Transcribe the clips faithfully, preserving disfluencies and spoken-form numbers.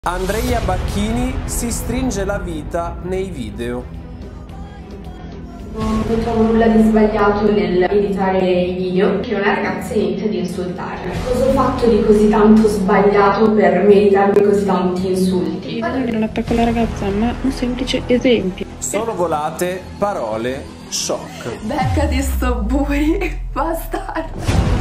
Andrea Bacchini si stringe la vita nei video. Non trovo nulla di sbagliato nel editare i video, che una ragazza inizia ad insultarmi. Cosa ho fatto di così tanto sbagliato per meritarmi così tanti insulti? Non attacco la ragazza, ma un semplice esempio. Sono volate parole shock. Beccati sto bui, bastardo.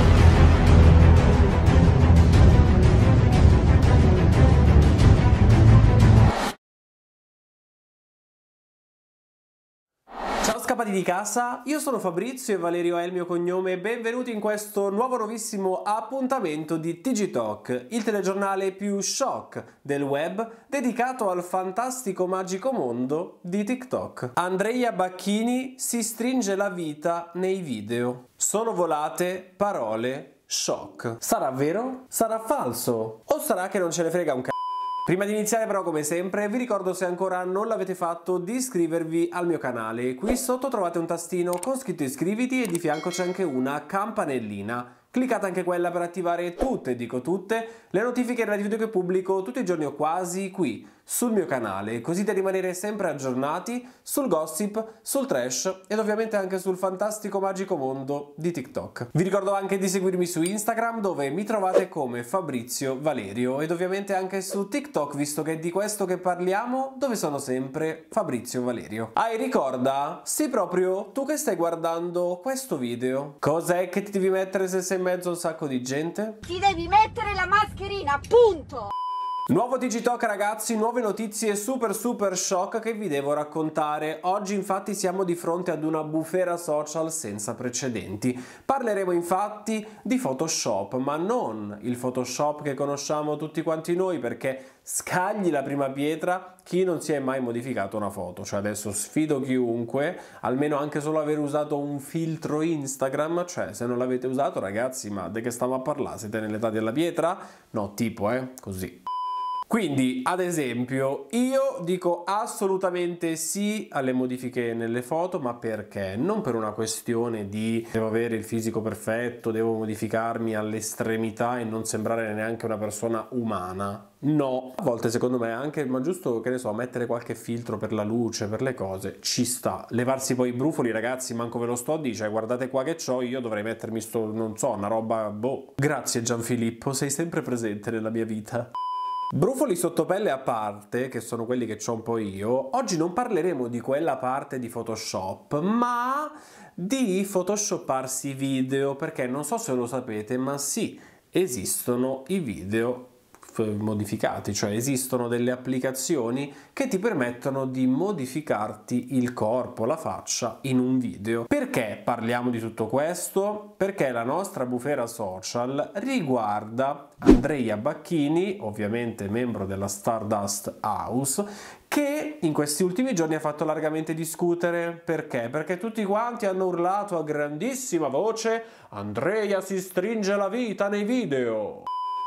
Ciao scappati di casa, io sono Fabrizio e Valerio è il mio cognome e benvenuti in questo nuovo nuovissimo appuntamento di T G Talk, il telegiornale più shock del web dedicato al fantastico magico mondo di TikTok. Andrea Bacchini si stringe la vita nei video. Sono volate parole shock. Sarà vero? Sarà falso? O sarà che non ce ne frega un c***o? Prima di iniziare però, come sempre, vi ricordo, se ancora non l'avete fatto, di iscrivervi al mio canale. Qui sotto trovate un tastino con scritto iscriviti e di fianco c'è anche una campanellina. Cliccate anche quella per attivare tutte, dico tutte, le notifiche dei video che pubblico tutti i giorni o quasi qui, sul mio canale, così da rimanere sempre aggiornati sul gossip, sul trash ed ovviamente anche sul fantastico magico mondo di TikTok. Vi ricordo anche di seguirmi su Instagram, dove mi trovate come Fabrizio Valerio, ed ovviamente anche su TikTok, visto che è di questo che parliamo, dove sono sempre Fabrizio Valerio. Ah, e ricorda, sì, proprio tu che stai guardando questo video, cos'è che ti devi mettere se sei in mezzo a un sacco di gente? Ti devi mettere la mascherina, punto! Nuovo T G Talk ragazzi, nuove notizie super super shock che vi devo raccontare. Oggi infatti siamo di fronte ad una bufera social senza precedenti. Parleremo infatti di Photoshop, ma non il Photoshop che conosciamo tutti quanti noi, perché scagli la prima pietra chi non si è mai modificato una foto. Cioè adesso sfido chiunque, almeno anche solo aver usato un filtro Instagram. Cioè se non l'avete usato ragazzi, ma di che stiamo a parlare? Siete nell'età della pietra? No, tipo eh, così. Quindi, ad esempio, io dico assolutamente sì alle modifiche nelle foto, ma perché? Non per una questione di devo avere il fisico perfetto, devo modificarmi all'estremità e non sembrare neanche una persona umana. No, a volte secondo me anche, ma giusto, che ne so, mettere qualche filtro per la luce, per le cose, ci sta. Levarsi poi i brufoli, ragazzi, manco ve lo sto a dire, cioè guardate qua che c'ho, io dovrei mettermi sto, non so, una roba, boh. Grazie Gianfilippo, sei sempre presente nella mia vita. Brufoli sottopelle a parte, che sono quelli che c'ho un po' io, oggi non parleremo di quella parte di Photoshop, ma di photoshopparsi i video, perché non so se lo sapete, ma sì, esistono i video modificati, cioè esistono delle applicazioni che ti permettono di modificarti il corpo, la faccia in un video. Perché parliamo di tutto questo? Perché la nostra bufera social riguarda Andrea Bacchini, ovviamente membro della Stardust House, che in questi ultimi giorni ha fatto largamente discutere. Perché? Perché tutti quanti hanno urlato a grandissima voce: Andrea si stringe la vita nei video.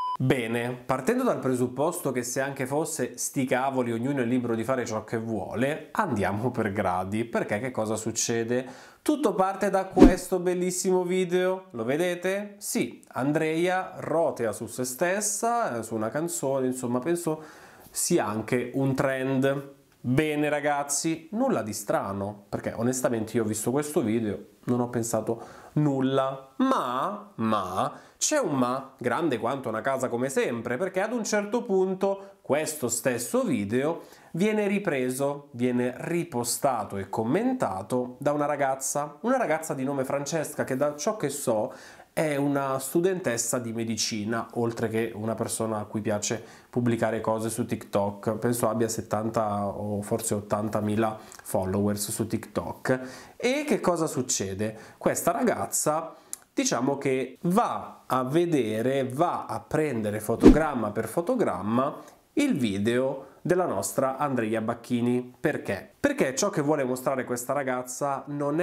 Bene, partendo dal presupposto che se anche fosse sti cavoli ognuno è libero di fare ciò che vuole, andiamo per gradi, perché che cosa succede? Tutto parte da questo bellissimo video, lo vedete? Sì, Andrea rotea su se stessa, su una canzone, insomma penso sia anche un trend. Bene ragazzi, nulla di strano, perché onestamente io ho visto questo video, non ho pensato nulla, ma, ma, c'è un ma grande quanto una casa come sempre, perché ad un certo punto questo stesso video viene ripreso, viene ripostato e commentato da una ragazza, una ragazza di nome Francesca, che da ciò che so è una studentessa di medicina, oltre che una persona a cui piace pubblicare cose su TikTok. Penso abbia settanta o forse ottantamila followers su TikTok. E che cosa succede? Questa ragazza, diciamo che va a vedere, va a prendere fotogramma per fotogramma il video della nostra Andrea Bacchini. Perché? Perché ciò che vuole mostrare questa ragazza non è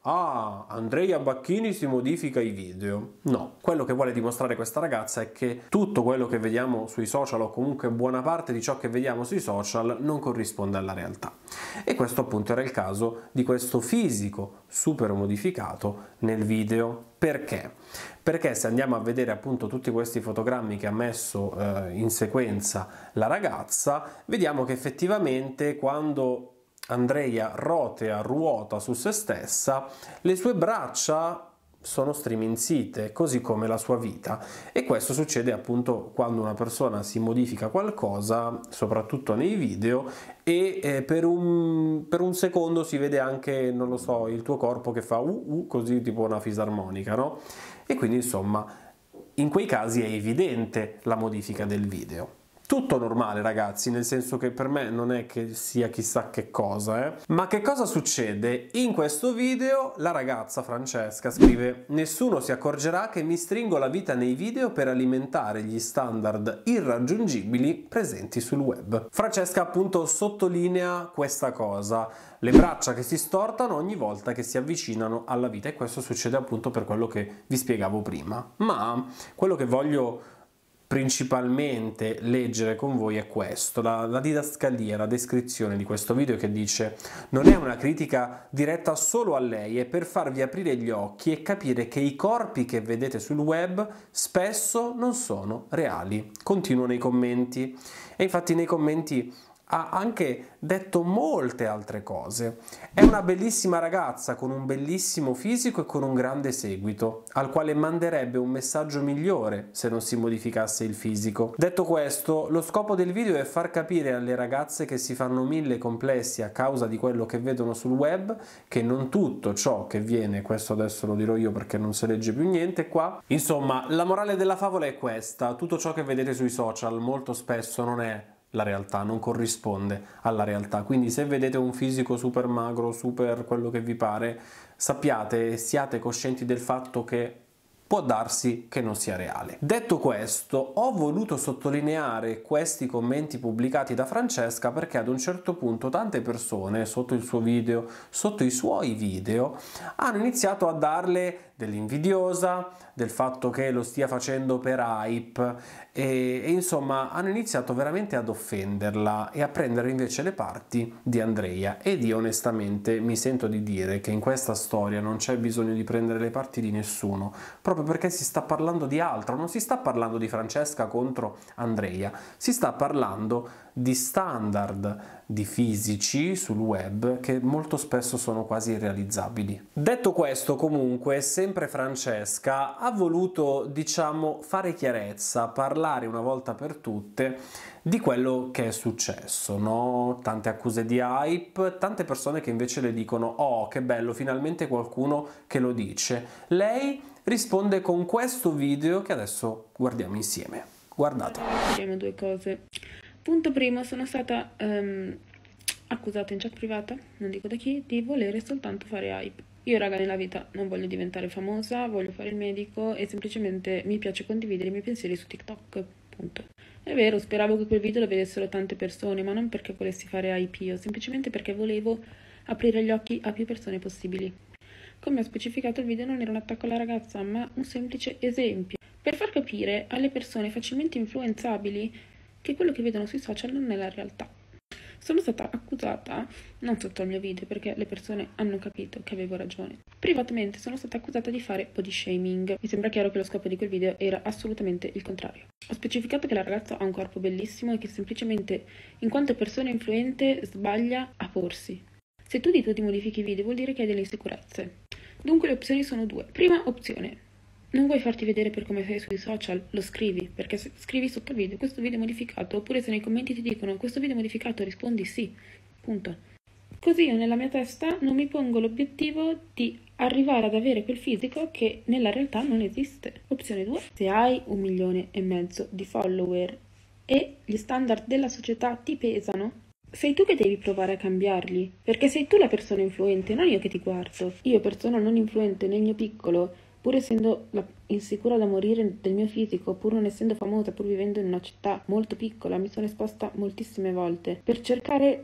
ah, Andrea Bacchini si modifica i video. No, quello che vuole dimostrare questa ragazza è che tutto quello che vediamo sui social, o comunque buona parte di ciò che vediamo sui social, non corrisponde alla realtà. E questo appunto era il caso di questo fisico super modificato nel video. Perché? Perché se andiamo a vedere appunto tutti questi fotogrammi che ha messo eh, in sequenza la ragazza, vediamo che effettivamente quando Andrea rotea, ruota su se stessa, le sue braccia sono striminzite, così come la sua vita, e questo succede appunto quando una persona si modifica qualcosa, soprattutto nei video, e eh, per, un, per un secondo si vede anche, non lo so, il tuo corpo che fa uh, uh, così, tipo una fisarmonica, no? E quindi insomma in quei casi è evidente la modifica del video. Tutto normale, ragazzi, nel senso che per me non è che sia chissà che cosa, eh. Ma che cosa succede? In questo video la ragazza Francesca scrive: nessuno si accorgerà che mi stringo la vita nei video per alimentare gli standard irraggiungibili presenti sul web. Francesca appunto sottolinea questa cosa, le braccia che si stortano ogni volta che si avvicinano alla vita, e questo succede appunto per quello che vi spiegavo prima. Ma quello che voglio principalmente leggere con voi è questo, la, la didascalia, la descrizione di questo video, che dice: non è una critica diretta solo a lei, è per farvi aprire gli occhi e capire che i corpi che vedete sul web spesso non sono reali. Continuo nei commenti, e infatti nei commenti ha anche detto molte altre cose. È una bellissima ragazza con un bellissimo fisico e con un grande seguito, al quale manderebbe un messaggio migliore se non si modificasse il fisico. Detto questo, lo scopo del video è far capire alle ragazze che si fanno mille complessi a causa di quello che vedono sul web che non tutto ciò che viene, questo adesso lo dirò io perché non si legge più niente qua, insomma la morale della favola è questa: tutto ciò che vedete sui social molto spesso non è la realtà, non corrisponde alla realtà. Quindi se vedete un fisico super magro, super quello che vi pare, sappiate e siate coscienti del fatto che può darsi che non sia reale. Detto questo, ho voluto sottolineare questi commenti pubblicati da Francesca perché ad un certo punto tante persone sotto il suo video, sotto i suoi video, hanno iniziato a darle dell'invidiosa, del fatto che lo stia facendo per hype e, e insomma hanno iniziato veramente ad offenderla e a prendere invece le parti di Andrea. Ed io onestamente mi sento di dire che in questa storia non c'è bisogno di prendere le parti di nessuno, proprio perché si sta parlando di altro, non si sta parlando di Francesca contro Andrea, si sta parlando di standard di fisici sul web che molto spesso sono quasi irrealizzabili. Detto questo, comunque, sempre Francesca ha voluto, diciamo, fare chiarezza, parlare una volta per tutte di quello che è successo, no? Tante accuse di hype, tante persone che invece le dicono: oh, che bello, finalmente qualcuno che lo dice. Lei risponde con questo video che adesso guardiamo insieme. Guardate. Vediamo due cose. Punto primo, sono stata um, accusata in chat privata, non dico da chi, di volere soltanto fare hype. Io, raga, nella vita non voglio diventare famosa, voglio fare il medico e semplicemente mi piace condividere i miei pensieri su TikTok, punto. È vero, speravo che quel video lo vedessero tante persone, ma non perché volessi fare hype io, semplicemente perché volevo aprire gli occhi a più persone possibili. Come ho specificato, il video non era un attacco alla ragazza, ma un semplice esempio, per far capire alle persone facilmente influenzabili che quello che vedono sui social non è la realtà. Sono stata accusata, non sotto il mio video perché le persone hanno capito che avevo ragione, privatamente sono stata accusata di fare body shaming. Mi sembra chiaro che lo scopo di quel video era assolutamente il contrario. Ho specificato che la ragazza ha un corpo bellissimo e che semplicemente, in quanto persona influente, sbaglia a porsi. Se tu di tuo ti modifichi i video vuol dire che hai delle insicurezze. Dunque le opzioni sono due. Prima opzione: non vuoi farti vedere per come sei sui social? Lo scrivi, perché se scrivi sotto il video questo video è modificato, oppure se nei commenti ti dicono questo video è modificato, rispondi sì, punto. Così io nella mia testa non mi pongo l'obiettivo di arrivare ad avere quel fisico che nella realtà non esiste. Opzione due: se hai un milione e mezzo di follower e gli standard della società ti pesano, sei tu che devi provare a cambiarli, perché sei tu la persona influente, non io che ti guardo. Io, persona non influente nel mio piccolo, pur essendo la, insicura da morire del mio fisico, pur non essendo famosa, pur vivendo in una città molto piccola, mi sono esposta moltissime volte per cercare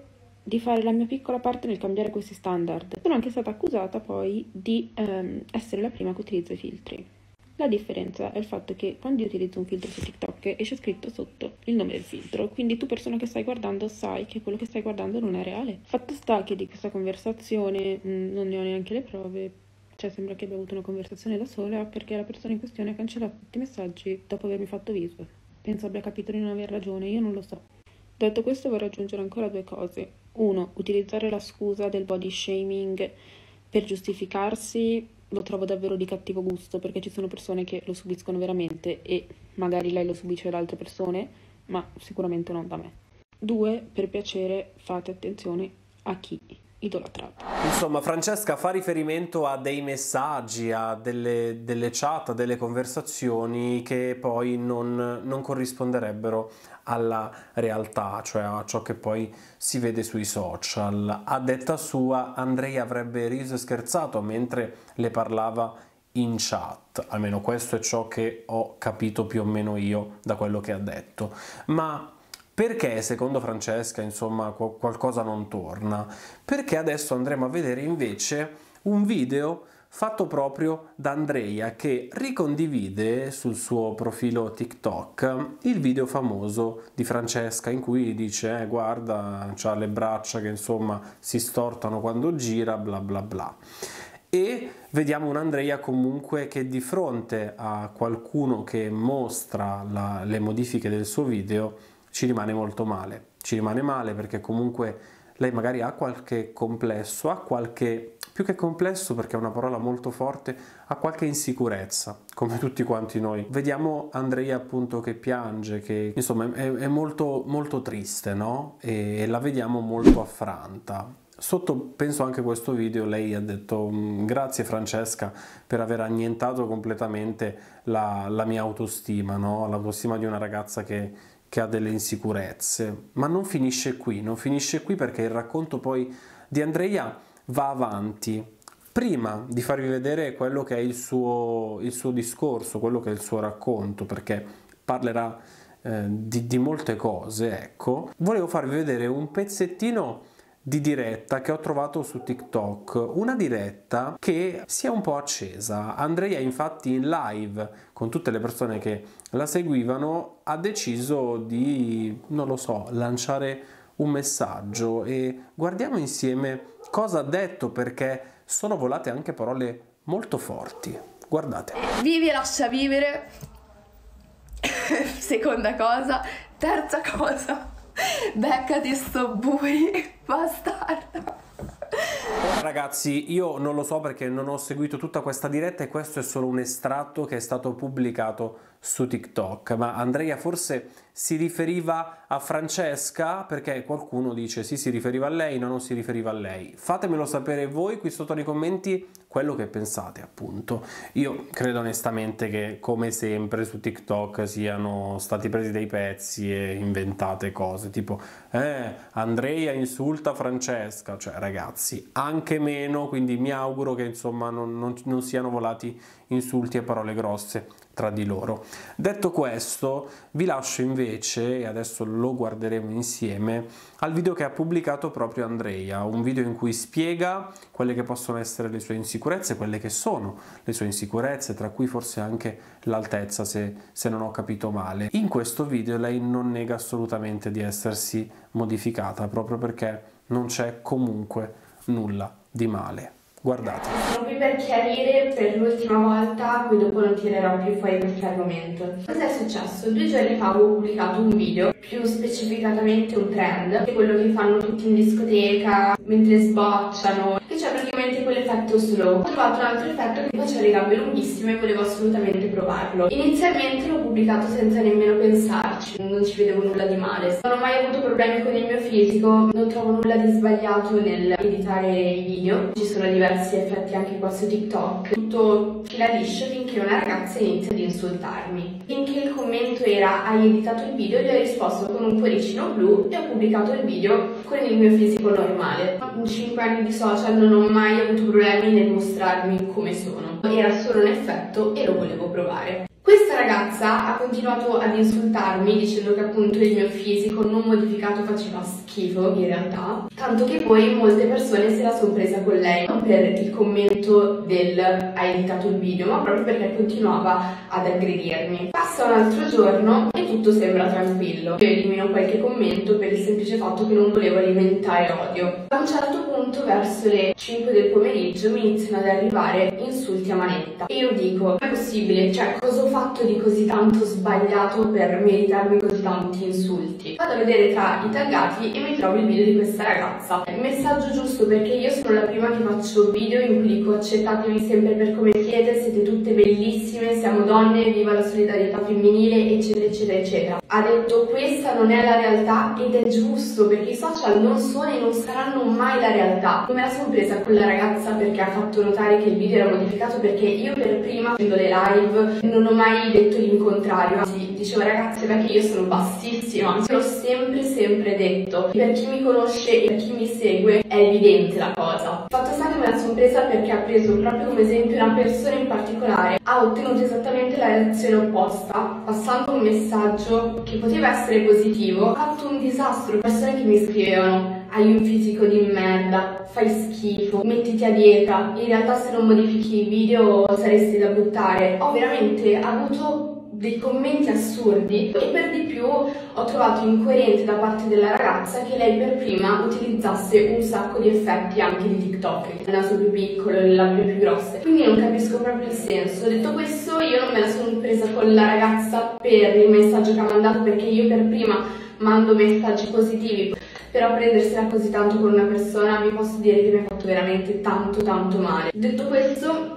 di fare la mia piccola parte nel cambiare questi standard. Sono anche stata accusata poi di ehm, essere la prima che utilizza i filtri. La differenza è il fatto che quando io utilizzo un filtro su TikTok esce scritto sotto il nome del filtro, quindi tu persona che stai guardando sai che quello che stai guardando non è reale. Fatto sta che di questa conversazione mh, non ne ho neanche le prove, cioè sembra che abbia avuto una conversazione da sola perché la persona in questione ha cancellato tutti i messaggi dopo avermi fatto viso. Penso abbia capito di non aver ragione, io non lo so. Detto questo vorrei aggiungere ancora due cose. Uno, utilizzare la scusa del body shaming per giustificarsi lo trovo davvero di cattivo gusto, perché ci sono persone che lo subiscono veramente e magari lei lo subisce da altre persone, ma sicuramente non da me. Due, per piacere fate attenzione a chi idolatrate. Insomma, Francesca fa riferimento a dei messaggi, a delle, delle chat, a delle conversazioni che poi non, non corrisponderebbero alla realtà, cioè a ciò che poi si vede sui social. A detta sua, Andrea avrebbe riso e scherzato mentre le parlava in chat, almeno questo è ciò che ho capito più o meno io da quello che ha detto. Ma perché secondo Francesca, insomma, qualcosa non torna? Perché adesso andremo a vedere invece un video fatto proprio da Andrea, che ricondivide sul suo profilo TikTok il video famoso di Francesca in cui dice eh, guarda, c'ha le braccia che insomma si stortano quando gira, bla bla bla. E vediamo un Andrea comunque che di fronte a qualcuno che mostra la, le modifiche del suo video ci rimane molto male, ci rimane male perché comunque lei magari ha qualche complesso, ha qualche, più che complesso perché è una parola molto forte, ha qualche insicurezza, come tutti quanti noi. Vediamo Andrea appunto che piange, che insomma è, è molto, molto triste, no? E, e la vediamo molto affranta. Sotto, penso anche questo video, lei ha detto grazie Francesca per aver annientato completamente la, la mia autostima, no? L'autostima di una ragazza che che ha delle insicurezze, ma non finisce qui, non finisce qui perché il racconto poi di Andrea va avanti. Prima di farvi vedere quello che è il suo, il suo discorso, quello che è il suo racconto, perché parlerà eh, di, di molte cose, ecco, volevo farvi vedere un pezzettino di diretta che ho trovato su TikTok, una diretta che si è un po' accesa. Andrea infatti in live con tutte le persone che la seguivano ha deciso di, non lo so, lanciare un messaggio e guardiamo insieme cosa ha detto, perché sono volate anche parole molto forti. Guardate. Vivi e lascia vivere. Seconda cosa. Terza cosa. Beccati sto bui, bastardo. Ragazzi, io non lo so perché non ho seguito tutta questa diretta e questo è solo un estratto che è stato pubblicato su TikTok, ma Andrea forse si riferiva a Francesca, perché qualcuno dice sì, si riferiva a lei, no, non si riferiva a lei. Fatemelo sapere voi qui sotto nei commenti quello che pensate, appunto. Io credo onestamente che come sempre su TikTok siano stati presi dei pezzi e inventate cose tipo eh, Andrea insulta Francesca, cioè ragazzi, anche meno, quindi mi auguro che insomma non, non, non siano volati insulti e parole grosse tra di loro. Detto questo, vi lascio invece, e adesso lo guarderemo insieme, al video che ha pubblicato proprio Andrea, un video in cui spiega quelle che possono essere le sue insicurezze, quelle che sono le sue insicurezze, tra cui forse anche l'altezza, se, se non ho capito male. In questo video lei non nega assolutamente di essersi modificata, proprio perché non c'è comunque nulla di male. Guardate. Sono qui per chiarire per l'ultima volta, poi dopo non tirerò più fuori questo argomento. Cosa è successo? Due giorni fa avevo pubblicato un video, più specificatamente un trend, che è quello che fanno tutti in discoteca, mentre sbocciano, che c'è praticamente quell'effetto slow. Ho trovato un altro effetto che faceva le gambe lunghissime e volevo assolutamente provarlo. Inizialmente l'ho pubblicato senza nemmeno pensarci, non ci vedevo nulla di male. Non ho mai avuto problemi con il mio fisico, non trovo nulla di sbagliato nel editare i video. Ci sono diversi effetti anche qua su TikTok, tutto fila liscio finché una ragazza inizia ad insultarmi. Finché che il commento era hai editato il video, gli ho risposto con un cuoricino blu e ho pubblicato il video con il mio fisico normale. In cinque anni di social non ho mai avuto problemi nel mostrarmi come sono, era solo un effetto e lo volevo provare. Questa ragazza ha continuato ad insultarmi dicendo che appunto il mio fisico non modificato faceva schifo in realtà, tanto che poi molte persone se la sono presa con lei, non per il commento del hai editato il video, ma proprio perché continuava ad aggredirmi. Passa un altro giorno e tutto sembra tranquillo. Io elimino qualche commento per il semplice fatto che non volevo alimentare odio. A un certo punto, verso le cinque del pomeriggio, mi iniziano ad arrivare insulti a manetta e io dico, è possibile? Cioè, cosa ho fatto di così tanto sbagliato per meritarmi così tanti insulti? Vado a vedere tra i taggati e mi trovo il video di questa ragazza. Il messaggio giusto, perché io sono la prima che faccio video in cui dico accettatemi sempre per come siete, siete tutte bellissime, siamo donne, viva la solidarietà femminile, eccetera eccetera eccetera. Ha detto questa non è la realtà ed è giusto, perché i social non sono e non saranno mai la realtà. Come la sono presa con la ragazza perché ha fatto notare che il video era modificato, perché io per prima facendo le live non ho mai detto l'incontrario, anzi dicevo ragazzi perché io sono bassissima, l'ho sempre sempre detto, per chi mi conosce e per chi mi segue è evidente la cosa. Fatto sta che me la sono presa perché ha preso proprio come esempio una persona in particolare, ha ottenuto esattamente la reazione opposta, passando un messaggio che poteva essere positivo, ha fatto un disastro. Persone che mi scrivevano hai un fisico di merda, fai schifo, mettiti a dieta, in realtà se non modifichi i video saresti da buttare. Ho veramente avuto dei commenti assurdi e per di più ho trovato incoerente da parte della ragazza che lei per prima utilizzasse un sacco di effetti anche di TikTok, il naso più piccolo, le labbra più grosse, quindi non capisco proprio il senso. Detto questo, io non me la sono presa con la ragazza per il messaggio che ha mandato, perché io per prima mando messaggi positivi, però prendersela così tanto con una persona vi posso dire che mi ha fatto veramente tanto tanto male. Detto questo,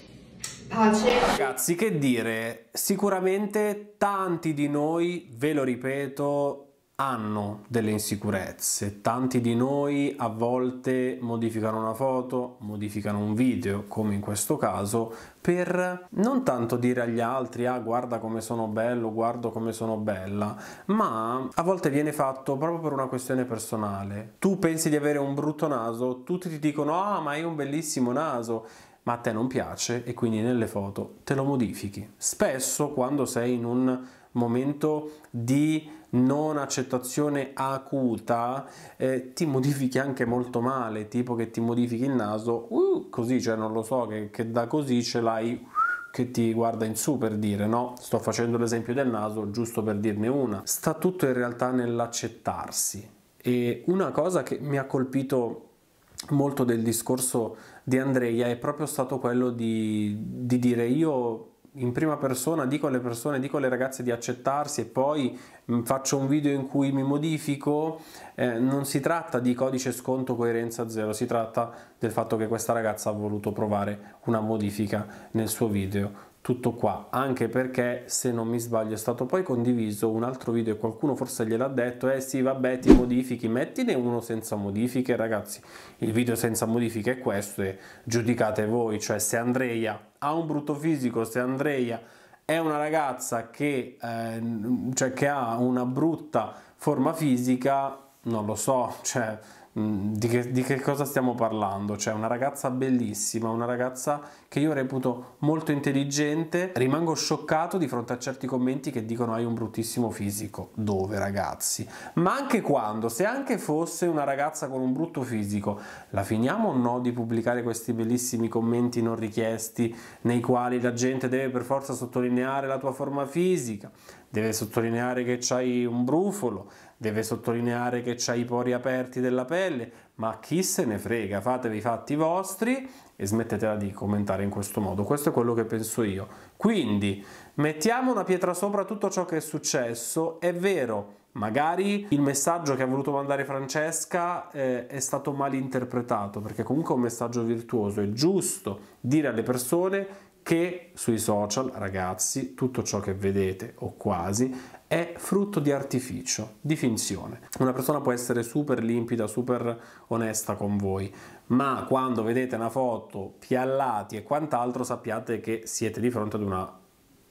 pace. Ragazzi, che dire, sicuramente tanti di noi, ve lo ripeto, hanno delle insicurezze, tanti di noi a volte modificano una foto, modificano un video, come in questo caso, per non tanto dire agli altri ah guarda come sono bello, guarda come sono bella, ma a volte viene fatto proprio per una questione personale. Tu pensi di avere un brutto naso, tutti ti dicono ah ma hai un bellissimo naso, ma a te non piace e quindi nelle foto te lo modifichi. Spesso quando sei in un momento di non accettazione acuta eh, ti modifichi anche molto male, tipo che ti modifichi il naso uh, così, cioè non lo so, che, che da così ce l'hai che ti guarda in su, per dire, no? Sto facendo l'esempio del naso giusto per dirne una. Sta tutto in realtà nell'accettarsi. E una cosa che mi ha colpito molto del discorso di Andrea è proprio stato quello di, di dire io in prima persona dico alle persone, dico alle ragazze di accettarsi e poi faccio un video in cui mi modifico. Eh, non si tratta di codice sconto coerenza zero, si tratta del fatto che questa ragazza ha voluto provare una modifica nel suo video. Tutto qua, anche perché se non mi sbaglio è stato poi condiviso un altro video e qualcuno forse gliel'ha detto eh sì vabbè ti modifichi, mettine uno senza modifiche. Ragazzi, il video senza modifiche è questo e giudicate voi, cioè se Andrea ha un brutto fisico, se Andrea è una ragazza che, eh, cioè, che ha una brutta forma fisica, non lo so, cioè Di che, di che cosa stiamo parlando? Cioè una ragazza bellissima, una ragazza che io reputo molto intelligente. Rimango scioccato di fronte a certi commenti che dicono hai un bruttissimo fisico. Dove, ragazzi? Ma anche quando, se anche fosse una ragazza con un brutto fisico, la finiamo o no di pubblicare questi bellissimi commenti non richiesti nei quali la gente deve per forza sottolineare la tua forma fisica, deve sottolineare che c'hai un brufolo, deve sottolineare che c'hai i pori aperti della pelle, ma chi se ne frega, fatevi i fatti vostri e smettetela di commentare in questo modo. Questo è quello che penso io. Quindi mettiamo una pietra sopra tutto ciò che è successo. È vero, magari il messaggio che ha voluto mandare Francesca eh, è stato mal interpretato, perché comunque è un messaggio virtuoso. È giusto dire alle persone che sui social, ragazzi, tutto ciò che vedete o quasi è frutto di artificio, di finzione. Una persona può essere super limpida, super onesta con voi, ma quando vedete una foto piallati e quant'altro sappiate che siete di fronte ad una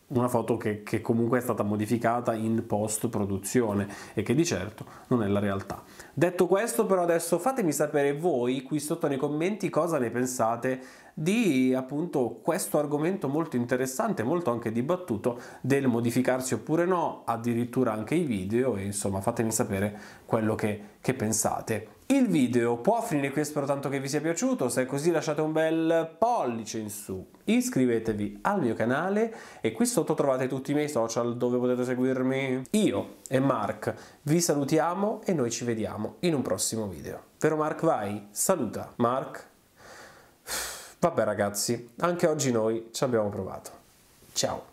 una foto che, che comunque è stata modificata in post produzione e che di certo non è la realtà. Detto questo, però, adesso fatemi sapere voi qui sotto nei commenti cosa ne pensate di appunto questo argomento molto interessante, molto anche dibattuto, del modificarsi oppure no, addirittura anche i video, e insomma fatemi sapere quello che, che pensate. Il video può finire qui, spero tanto che vi sia piaciuto. Se è così lasciate un bel pollice in su, iscrivetevi al mio canale e qui sotto trovate tutti i miei social dove potete seguirmi. Io e Mark vi salutiamo e noi ci vediamo in un prossimo video. Vero Mark? Vai, saluta Mark. Vabbè ragazzi, anche oggi noi ci abbiamo provato. Ciao!